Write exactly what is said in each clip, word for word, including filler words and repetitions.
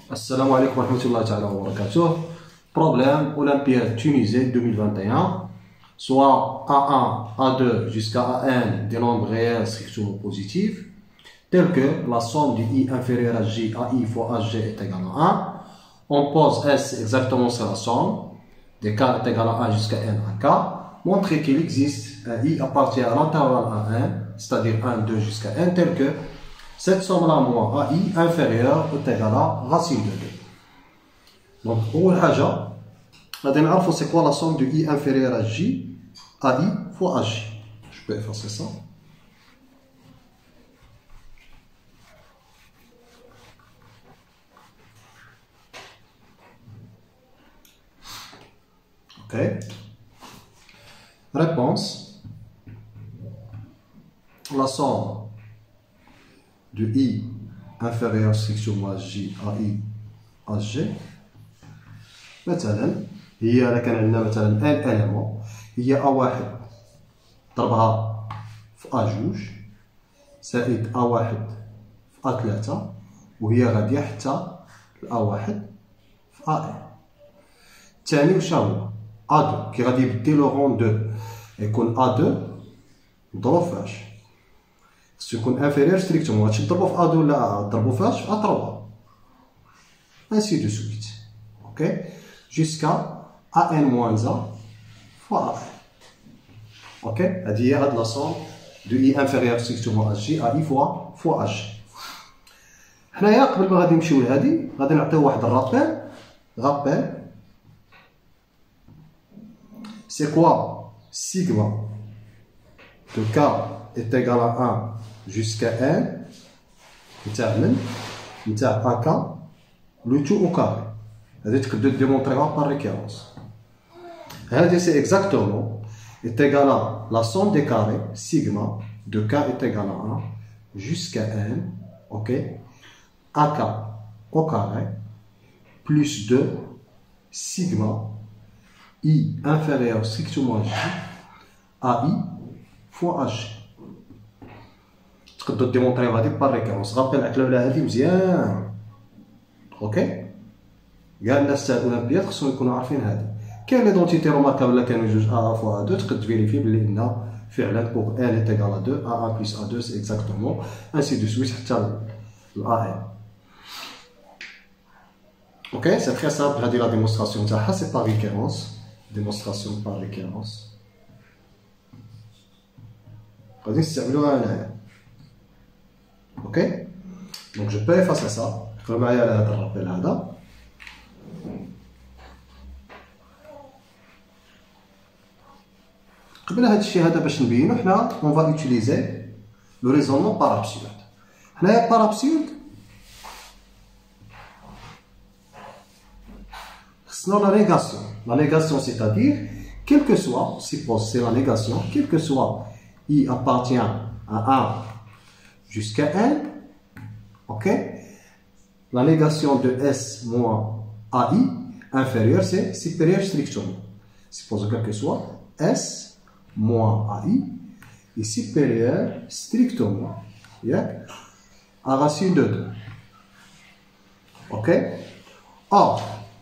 Assalamu alaikum wa rahmatullahi ta'ala wa barakatuh. Problème Olympiade Tunisie deux mille vingt et un, soit A un, A deux jusqu'à A n des nombres réels strictement positifs, tels que la somme du I inférieur à J, A I fois H G est égale à un. On pose S exactement sur la somme, des K est égal à un jusqu'à N à K. Montrer qu'il existe un I appartient à l'intervalle A un, c'est-à-dire un, deux jusqu'à N, tel que cette somme-là moins A I inférieure est égale à racine de deux. Donc, أول حاجة غادي نعرفو c'est quoi la somme de I inférieur à J, A I fois H J. Je peux effacer ça. Ok. Réponse. La somme de I inférieur strictement à J, A I, H G. مثلا هي الا كان عندنا مثلا ان اليمون هي ا واحد ضربها في ا جوج زائد ا واحد في ا ثلاثة وهي غاديه حتى ا واحد في ا ان. الثاني واش هو ا دو كي غادي يبدل لو رون دو يكون ا دو نضربو فاش خصو يكون انفيريور ستريكتومون. هادشي تضربو في ا دو ولا تضربو فاش في ا ثلاثة ainsi de suite. Ok, jusqu'à A n moins un fois A n. Ok, هذه هي la somme de I inférieur strictement à J, A I fois fois H. حنايا قبل ما غادي نمشيو لهادي غادي نعطيو واحد الرابيل. رابيل c'est quoi sigma de K est égal à un jusqu'à N نتاع من نتاع A K le tout au carré. هذه تقدر démontrer par récurrence. هذه c'est exactement est égal à la somme des carrés sigma de K est égal à un jusqu'à N, ok, A K au carré plus deux sigma I inférieur strictement à J, A I fois H. تقدر démontrer هذه par récurrence. rappel على ولا هذه مزيان. اوكي كاع الناس تاع الاولمبياد خصهم يكونوا عارفين هذه. كاين لي دونتيتي روماركابل كانوا جوج ا فوا ا دو تقد تفيريفي بلي ان فعلا بوغ ان ايت ايغال ا دو ا ان بلس ا دو سي اكزاكتومون انسي دو سويت حتى ا ان. اوكي سي تري سامبل. هذه لا ديمونستراسيون تاعها سي بار ريكيرونس. ديمونستراسيون بار ريكيرونس غادي نستعملوها هنايا. اوكي دونك جو بو افاسي سا. قرا معايا على هذا الرابيل هذا. قبل هذا الشيء هذا باش نبينو حنا اون فا اوتيليزي لو ريزونمون بارابسيود. حنايا بارابسيود خصنا لا نيغاسيون. لا نيغاسيون سيتادير quel que soit, suppose c'est la négation, quel que soit I appartient à un jusqu'à N, ok, la négation de S moins A I inférieure c'est supérieur strictement. Suppose quel que soit S moins A I est supérieur strictement yeah, à racine de deux. Ok. Or,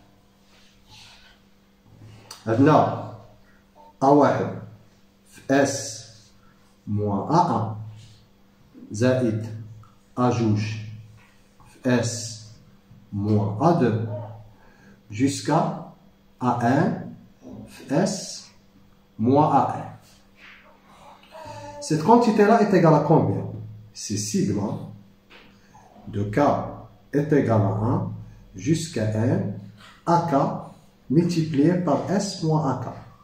عندنا A واحد في S moins A un زائد A جوج في S moins A deux jusqu'à A un في S moins A un. Cette quantité-là est égale à combien? C'est sigma de K est égal à un jusqu'à N A K multiplié par S moins A K.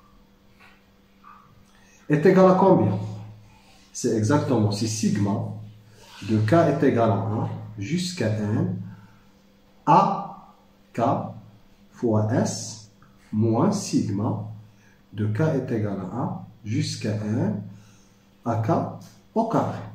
Est égal à combien? C'est exactement, c'est sigma de K est égal à un jusqu'à N A K fois S moins sigma de K est égal à un jusqu'à N A K au carré.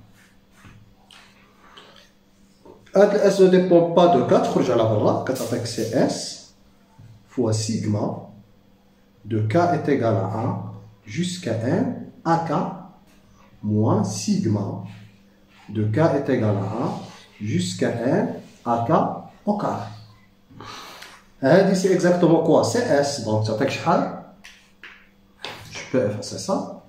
هذا S ne dépend pas de K, تخرج على برا كتعطيك سي S fois sigma de K est égal à un jusqu'à N A K moins sigma de K est égal à un jusqu'à N A K au carré. هذه c'est exactement quoi? C'est S. Donc تعطيك شحال؟ Je peux effacer ça.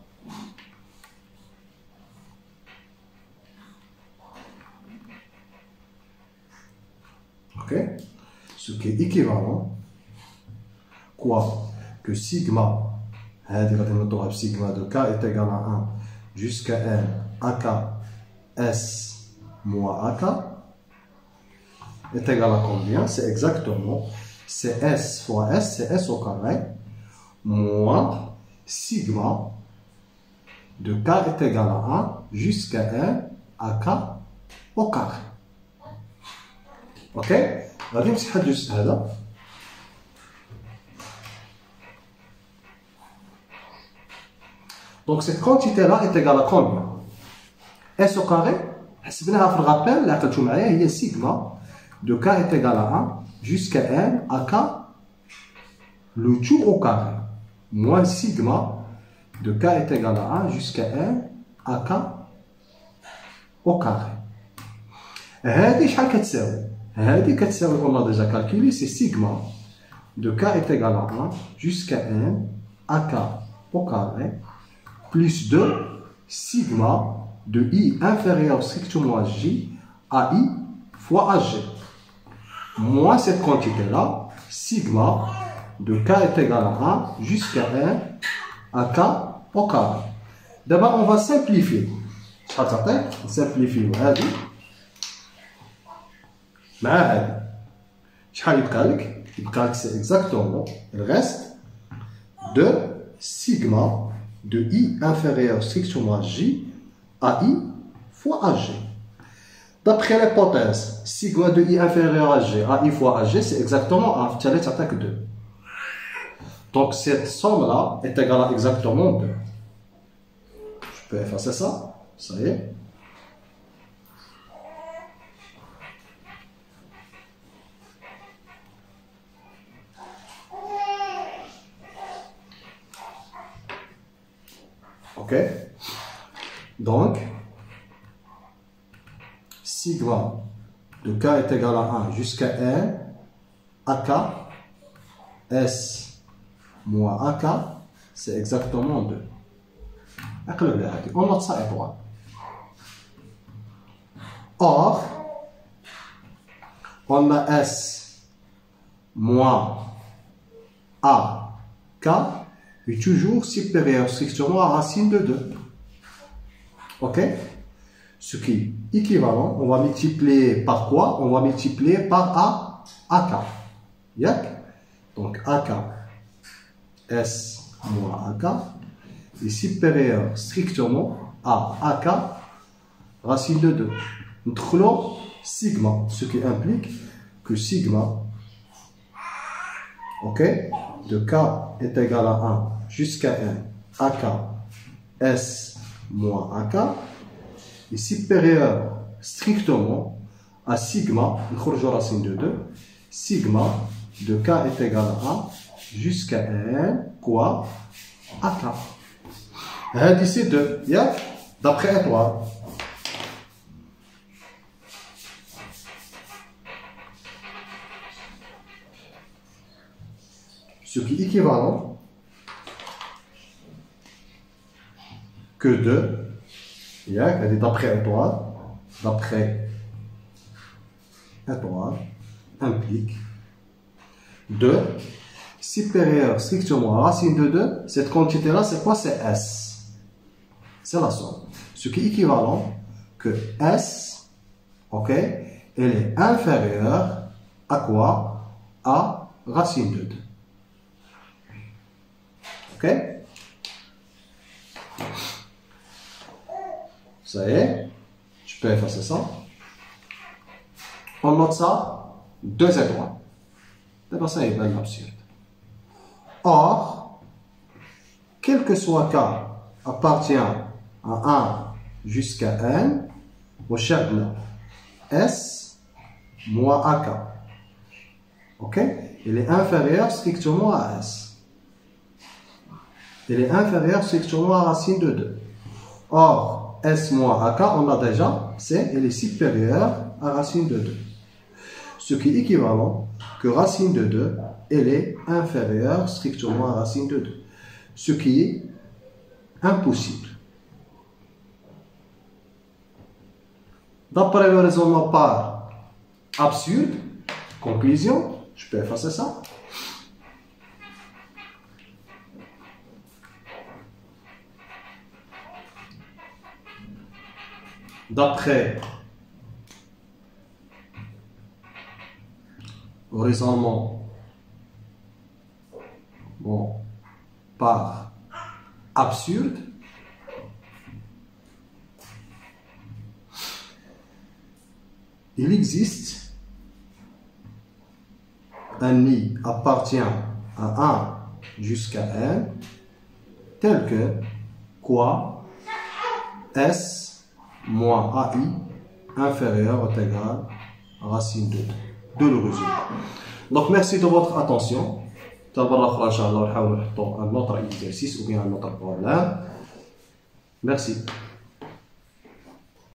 Ok? Ce qui est équivalent, quoi? Que sigma, sigma de K est égal à un jusqu'à N A K S moins A K est égal à combien? C'est exactement, c'est S fois S, c'est S au carré, moins sigma de K est égal à un jusqu'à N A K au carré. Ok? غادي نمسح هاد الجزء هذا. Donc cette quantité-là est égale à combien? S au carré, حسبناها في الرابيل اللي عقلتو معايا هي sigma de K est égal à un jusqu'à N A K le tout au carré moins sigma de K est égal à un jusqu'à N A K au carré. هذه شحال كتساوي؟ هذه كتساوي on a déjà calculé c'est sigma de K est égal à un jusqu'à N A K au carré plus deux sigma de I inférieur strictement à J à I fois A G moins cette quantité-là, sigma de K est égal à un jusqu'à N à K au carré. D'abord, on va simplifier. On simplifie. C'est exactement le reste de sigma de I inférieur strictement à J à I fois A G. D'après l'hypothèse, sigma de I inférieur à G à I fois A G, c'est exactement un tiré attaque deux. Donc cette somme-là est égale à exactement deux. Je peux effacer ça. Ça y est. Ok. Donc, sigma de K est égal à un jusqu'à N A K S moins A K, c'est exactement deux. On note ça étoile. Or, on a S moins A K est toujours supérieur strictement à racine de deux. Ok? Ce qui est équivalent, on va multiplier par quoi? On va multiplier par A, A K. Yak? Donc A K, S moins A K est supérieur strictement à A K racine de deux. Nous sigma, ce qui implique que sigma, ok, de K est égal à un jusqu'à N A K S moins A K est supérieur strictement à sigma, racine de deux, sigma de K est égal à un jusqu'à N quoi A K. Hadi c'est deux, d'après étoile. Ce qui est équivalent que deux, d'après étoile, d'après étoile, implique deux supérieur strictement à racine de deux. Cette quantité-là, c'est quoi? C'est S. C'est la somme. Ce qui est équivalent que S, ok, elle est inférieure à quoi? À racine de deux. Ok? Ça y est, je peux effacer ça. On note ça, deux étoiles. D'abord, ça est bien absurde. Or, quel que soit K appartient à un jusqu'à N, au chapitre S moins A K. Ok? Il est inférieur strictement à S. Il est inférieur strictement à racine de deux. Or, S moins A K, on a déjà, c'est, il est supérieur à racine de deux. ce qui est équivalent que racine de deux, elle est inférieure strictement à racine de deux. Ce qui est impossible. D'après le raisonnement par absurde, conclusion, je peux effacer ça. D'après le raisonnement bon, par absurde, il existe un nid appartient à un jusqu'à n tel que quoi S moins A I inférieur ou égal à racine de deux de le résultat. Donc merci de votre attention. تبارك ان شاء الله نحاول نحطوا un autre exercice ou bien un autre problème. Merci.